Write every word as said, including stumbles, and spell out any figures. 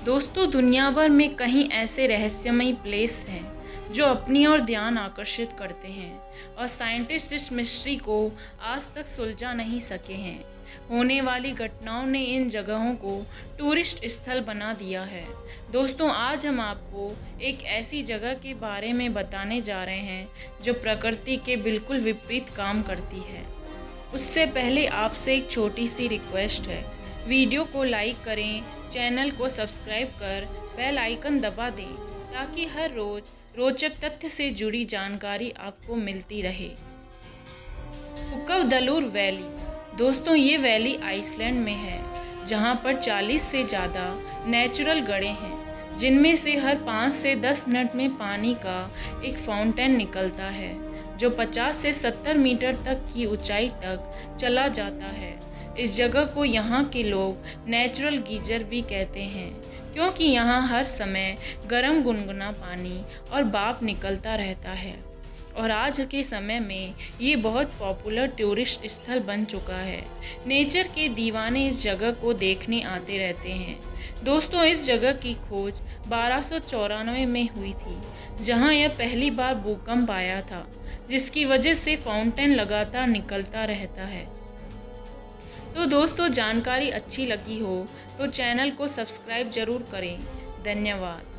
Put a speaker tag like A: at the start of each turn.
A: दोस्तों, दुनिया भर में कई ऐसे रहस्यमयी प्लेस हैं जो अपनी ओर ध्यान आकर्षित करते हैं और साइंटिस्ट इस मिस्ट्री को आज तक सुलझा नहीं सके हैं। होने वाली घटनाओं ने इन जगहों को टूरिस्ट स्थल बना दिया है। दोस्तों, आज हम आपको एक ऐसी जगह के बारे में बताने जा रहे हैं जो प्रकृति के बिल्कुल विपरीत काम करती है। उससे पहले आपसे एक छोटी सी रिक्वेस्ट है, वीडियो को लाइक करें, चैनल को सब्सक्राइब कर बेल आइकन दबा दें ताकि हर रोज रोचक तथ्य से जुड़ी जानकारी आपको मिलती रहे। हुक्कावदलूर वैली। दोस्तों, ये वैली आइसलैंड में है जहाँ पर चालीस से ज़्यादा नेचुरल गड्ढे हैं, जिनमें से हर पाँच से दस मिनट में पानी का एक फाउंटेन निकलता है जो पचास से सत्तर मीटर तक की ऊंचाई तक चला जाता है। इस जगह को यहाँ के लोग नेचुरल गीजर भी कहते हैं क्योंकि यहाँ हर समय गर्म गुनगुना पानी और भाप निकलता रहता है और आज के समय में ये बहुत पॉपुलर टूरिस्ट स्थल बन चुका है। नेचर के दीवाने इस जगह को देखने आते रहते हैं। दोस्तों, इस जगह की खोज बारह सौ चौरानवे में हुई थी, जहां यह पहली बार भूकंप आया था, जिसकी वजह से फाउंटेन लगातार निकलता रहता है। तो दोस्तों, जानकारी अच्छी लगी हो तो चैनल को सब्सक्राइब जरूर करें। धन्यवाद।